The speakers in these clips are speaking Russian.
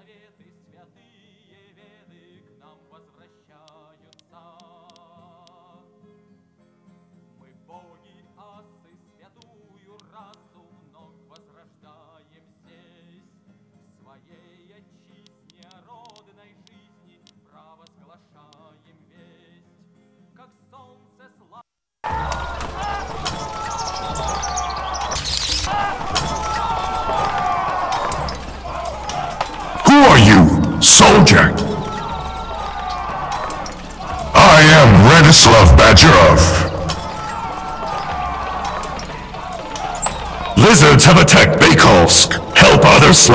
заветы, святые веды к нам возвращаются. Мы боги, асы, святую расу вновь возрождаем здесь. В своей отчизне родной жизни провозглашаем весть, как солнце славы. Who are you, soldier? I am Radislav Badgerov. Lizards have attacked Bakolsk. Help others.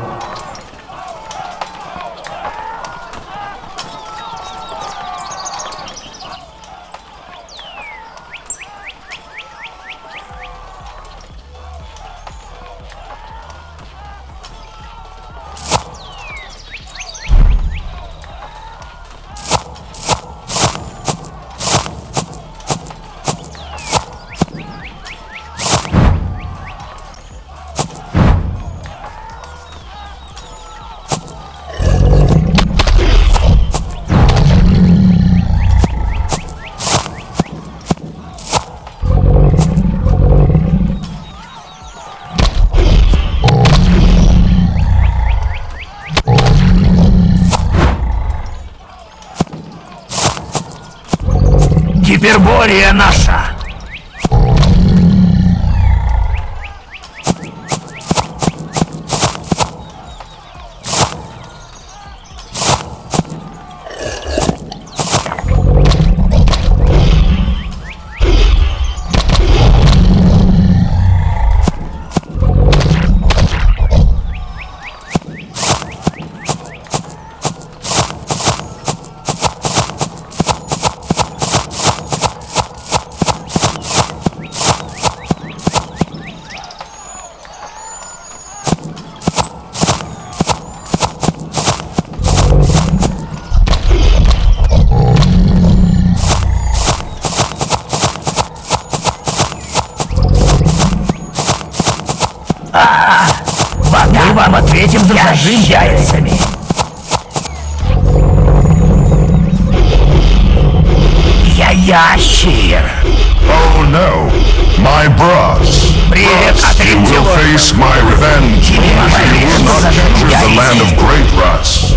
Гипербория наша! Мы вам ответим за зажим яйцами. Я ящер. Oh no, my bros. You will face my revenge. You will not enter the land of great Rus.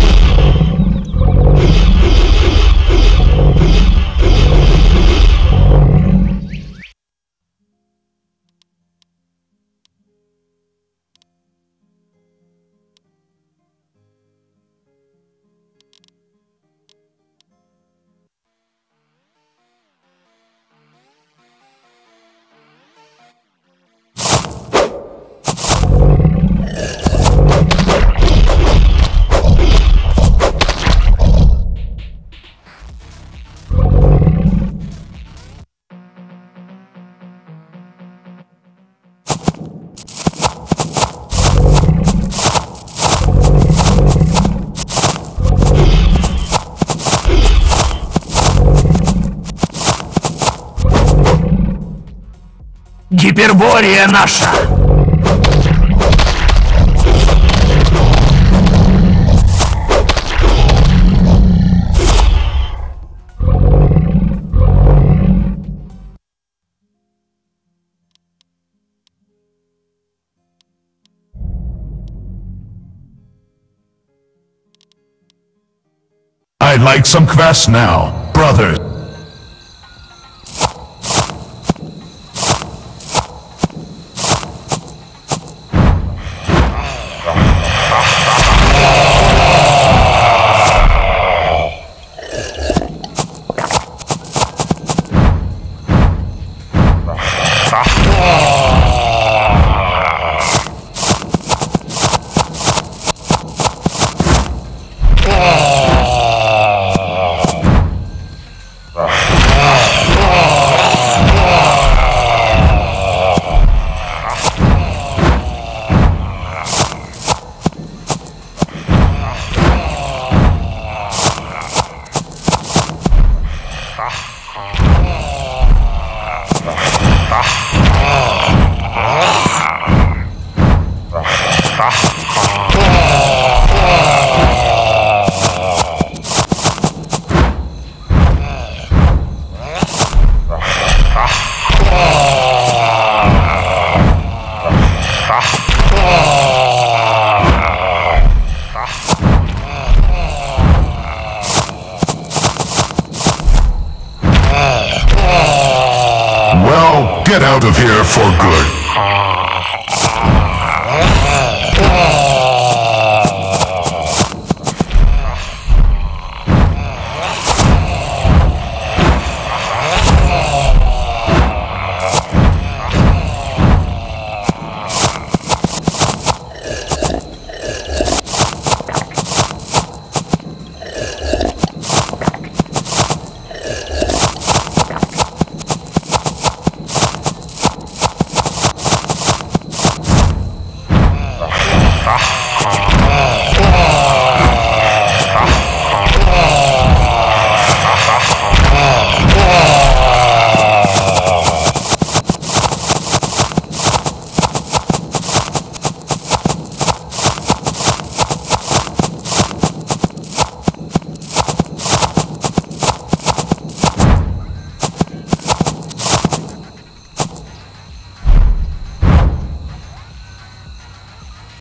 Гипербория наша! I'd like some quests now, brother. Well, get out of here for good.